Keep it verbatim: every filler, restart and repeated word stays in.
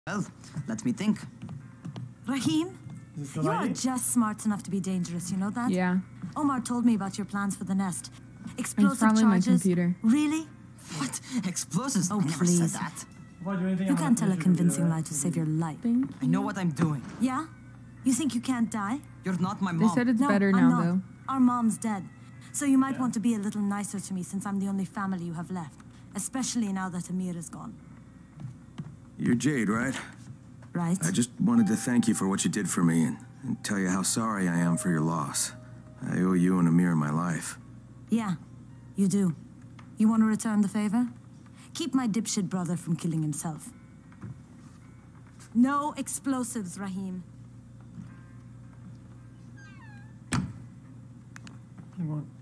Well, let me think. Rahim, you are just smart enough to be dangerous, you know that? Yeah. Omar told me about your plans for the nest. It's Explosive probably my charges. computer. Really? What? Explosives? Oh, I never please. said that. You can't tell a convincing lie to save your life. I know what I'm doing. Yeah? You think you can't die? You're not my They mom. said it's No, better I'm now, not. though. Our mom's dead. So you might want to be a little nicer to me since I'm the only family you have left. Especially now that Amir is gone. You're Jade, right? Right? I just wanted to thank you for what you did for me and, and tell you how sorry I am for your loss. I owe you and Amir my life. Yeah, you do. You want to return the favor? Keep my dipshit brother from killing himself. No explosives, Rahim. I want